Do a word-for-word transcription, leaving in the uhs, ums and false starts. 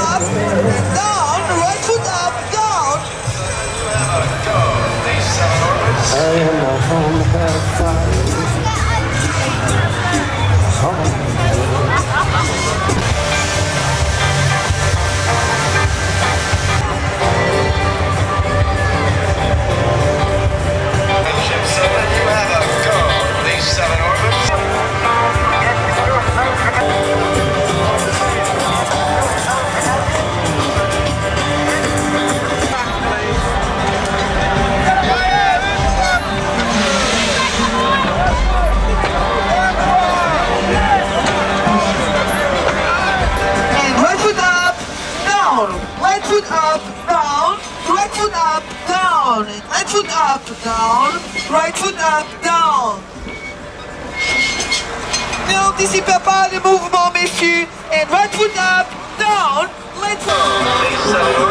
up, down, right foot up, down. I am not on the backside. Right foot up, down, right foot up, down, right foot up, down, right foot up, down. N'anticipez pas les mouvements, messieurs, and right foot up, down, right foot.